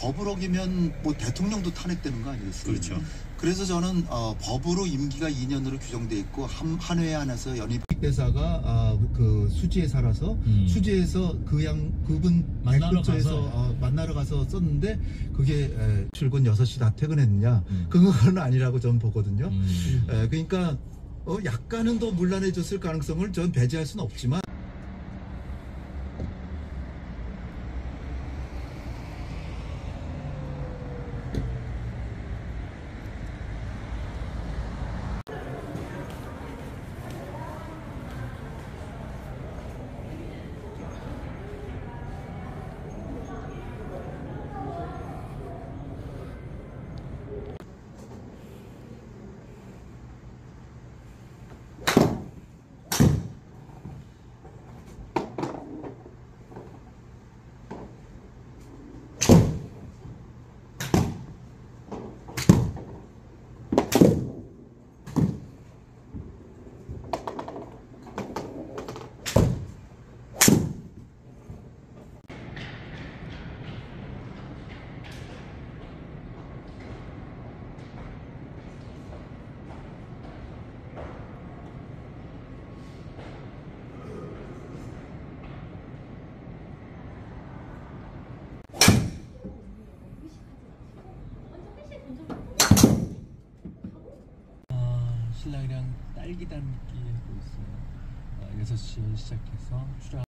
법을 어기면 뭐 대통령도 탄핵되는 거 아니겠어요? 그렇죠. 그래서 저는 법으로 임기가 2년으로 규정돼 있고 한 회 안에서 연임 대사가 그 수지에 살아서 수지에서 그분 만나러 가서 썼는데 그게 출근 6시 다 퇴근했느냐 그건 아니라고 저는 보거든요. 그러니까 약간은 더 문란해졌을 가능성을 전 배제할 수는 없지만 신랑이랑 딸기 닮기 하고 있어요. 6시에 시작해서 출하